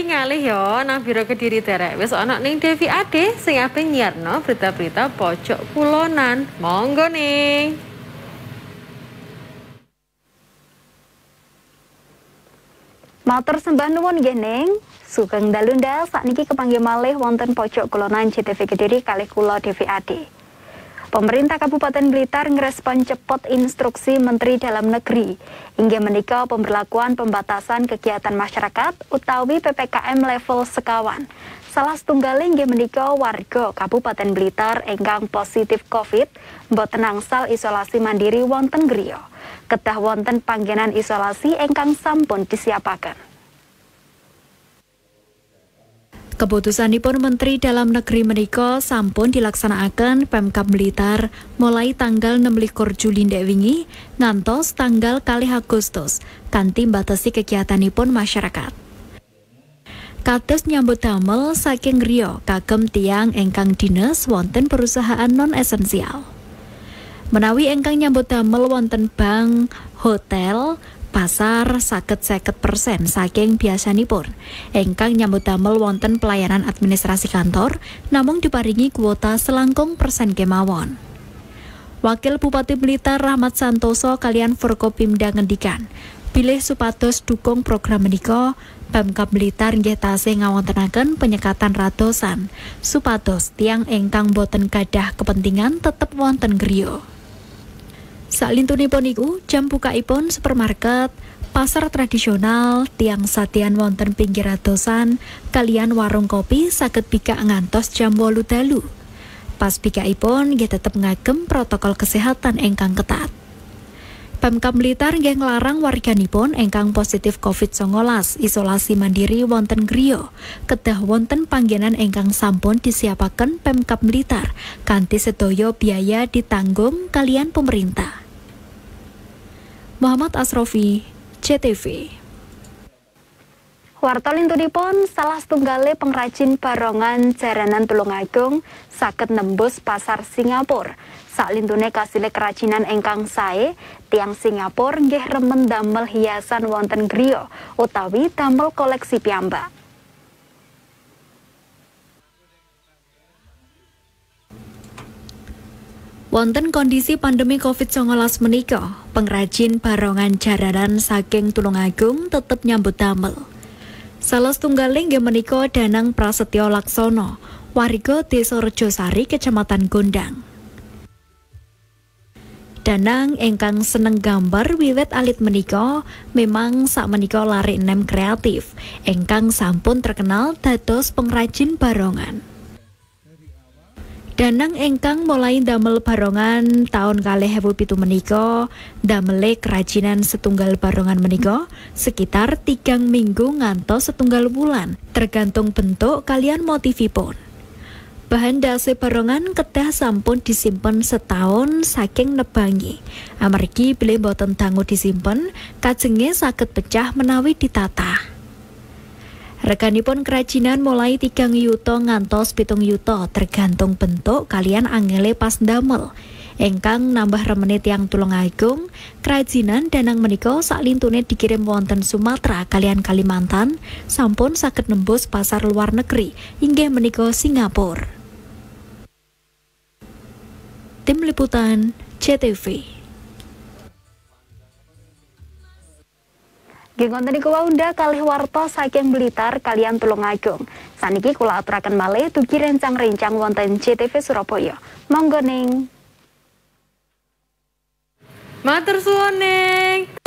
Saiki ngalih ya nang Biro Kediri derek. Wis ana ning Devi Ade sing ape nyarno berita-berita pojok kulonan. Monggo ning. Matur sembah nuwun nggih ning. Sugeng dalu nda sakniki kepanggih malih wonten pojok kulonan JTV Kediri kalih kula Devi Ade. Pemerintah Kabupaten Blitar ngerespon cepot instruksi Menteri Dalam Negeri hingga menika pemberlakuan pembatasan kegiatan masyarakat utawi PPKM level sekawan. Salah setunggaling inggih menika warga Kabupaten Blitar ingkang positif COVID mboten angsal isolasi mandiri wonten griya. Kedah wonten panggenan isolasi ingkang sampun disiapaken. Keputusanipun Menteri Dalam Negeri menika sampun dilaksanakaken Pemkab Blitar mulai tanggal 26 Juli ndek wingi ngantos tanggal 2 Agustus kanthi mbatasi kegiatanipun masyarakat. Kados nyambut damel saking griya kagem tiyang ingkang dinas wonten perusahaan non esensial. Menawi ingkang nyambut damel wonten bank, hotel, pasar 50% saking biasanipun. Ingkang nyambut damel wonten pelayanan administrasi kantor namung diparingi kuota selangkung persen kemawon. Wakil Bupati Blitar Rahmat Santoso kalian Forkopimda ngendikan, bilih supados dukung program menika, Pemkab Blitar nggih tasih ngawontenaken penyekatan radosan supados tiang ingkang boten gadah kepentingan tetep wonten griya. Salintunipun iku jam bukaipun supermarket, pasar tradisional, tiang satian wonten pinggir radosan, kalian warung kopi saged bikak ngantos jam 8 dalu. Pas bikaipun nggih tetep ngagem protokol kesehatan ingkang ketat. Pemkab Blitar nggih nglarang warganipun ingkang positif COVID-19 isolasi mandiri wonten griya. Kedah wonten panggenan ingkang sampun disiapaken Pemkab Blitar kanthi sedaya biaya ditanggung kalian pemerintah. Muhammad Asrofi, JTV. Warta lintunipun salah setunggali pengrajin barongan Jaranan Tulungagung saged nembus pasar Singapura. Saklintune kasile kerajinan ingkang sae, tiang Singapura nggih remen damel hiasan wonten griya utawi damel koleksi piyambak. Wonten kondisi pandemi COVID-19 menika, pengrajin barongan Jaranan saking Tulungagung tetep nyambut damel. Salah setunggaling nggih menika Danang Prasetyo Laksono, warga Desa Rejosari, Kecamatan Gondang. Danang ingkang seneng gambar wiwit alit menika memang sakmenika lari enem kreatif ingkang sampun terkenal dados pengrajin barongan. Danang ingkang mulai damel barongan tahun 2007 menika, damele kerajinan setunggal barongan menika sekitar 3 minggu ngantos setunggal bulan, tergantung bentuk kalian motifipun. Bahan dasar barongan kedah sampun disimpen setahun saking nebangi. Amargi bilih boten dangu disimpen, kajenge saged pecah menawi ditata. Rekanipun kerajinan mulai 3 yuta ngantos 7 yuta tergantung bentuk kalian angele pas damel. Engkang nambah remene tiang Tulungagung, kerajinan Danang menika saklintune dikirim wonten Sumatera kalian Kalimantan, sampun saged nembus pasar luar negeri inggih menika Singapura. Tim Liputan JTV. Gingonten niku unda kalih warta saking Blitar kalian Tulungagung. Saniki kula aturaken malih dugi rencang-rencang wonten JTV Surabaya. Monggo ning. Matur suwun ning.